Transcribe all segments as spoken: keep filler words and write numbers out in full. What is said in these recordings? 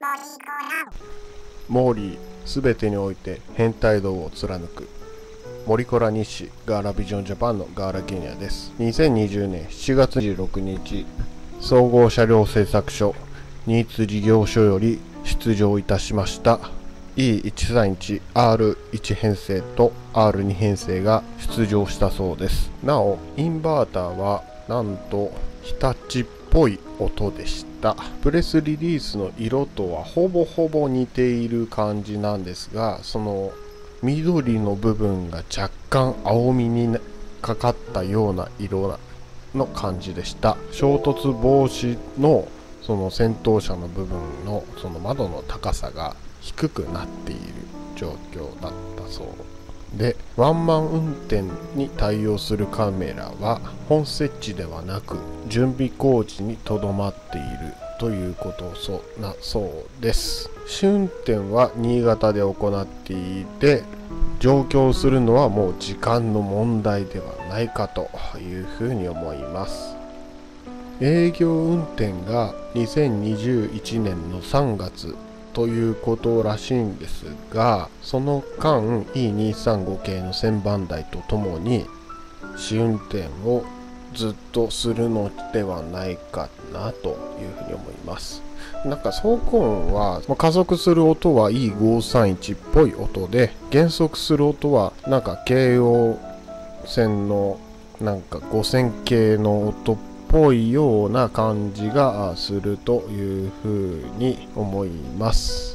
モーリーすべてにおいて変態道を貫くモリコラ日誌ガーラビジョンジャパンのガーラケニアです。にせんにじゅうねんしちがつにじゅうろくにち、総合車両製作所新津事業所より出場いたしました イーいちさんいちアールいち 編成と アールに 編成が出場したそうです。なおインバーターはなんと日立っぽい音でした。プレスリリースの色とはほぼほぼ似ている感じなんですが、その緑の部分が若干青みにかかったような色の感じでした。衝突防止のその先頭車の部分のその窓の高さが低くなっている状況だったそうで、ワンマン運転に対応するカメラは本設置ではなく準備工事にとどまっているということそうなそうです。試運転は新潟で行っていて、上京するのはもう時間の問題ではないかというふうに思います。営業運転がにせんにじゅういちねんのさんがつということらしいんですが、その間 イーにーさんご 系の旋盤台とともに試運転をずっとするのではないかなというふうに思います。なんか走行音は加速する音は イーごーさんいち っぽい音で、減速する音はなんか京王線のなんかごせん系の音っぽいような感じがするというふうに思います。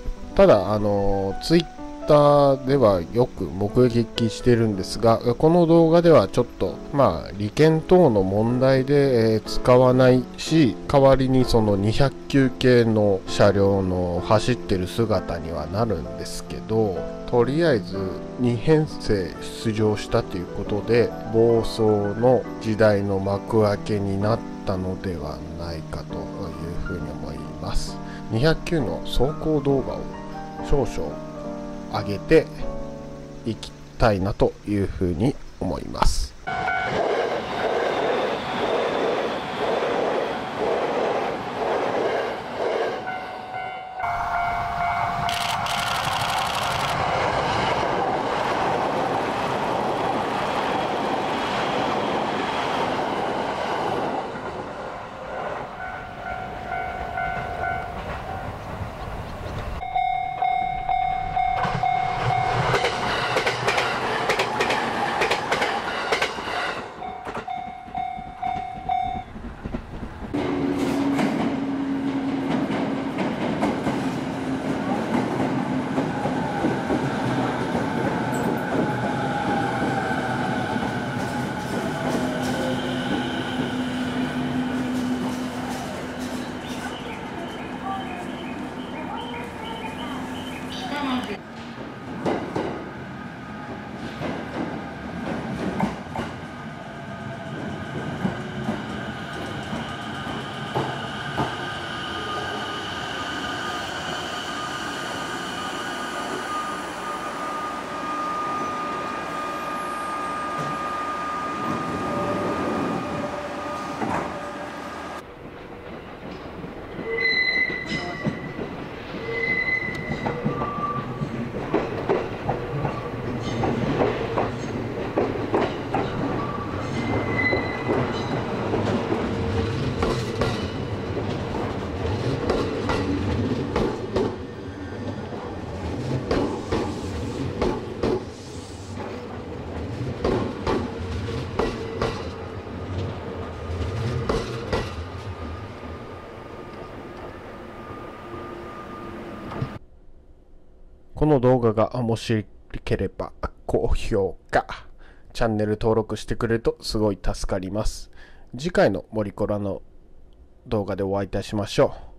ただあのツイッターではよく目撃してるんですが、この動画ではちょっとまあ利権等の問題で、えー、使わないし、代わりにそのにひゃくきゅう系の車両の走ってる姿にはなるんですけど、とりあえずに編成出場したということで暴走の時代の幕開けになったのではないかというふうに思います。にひゃくきゅうの走行動画を少々上げていきたいなというふうに思います。この動画が面白ければ高評価、チャンネル登録してくれるとすごい助かります。次回のモリコラの動画でお会いいたしましょう。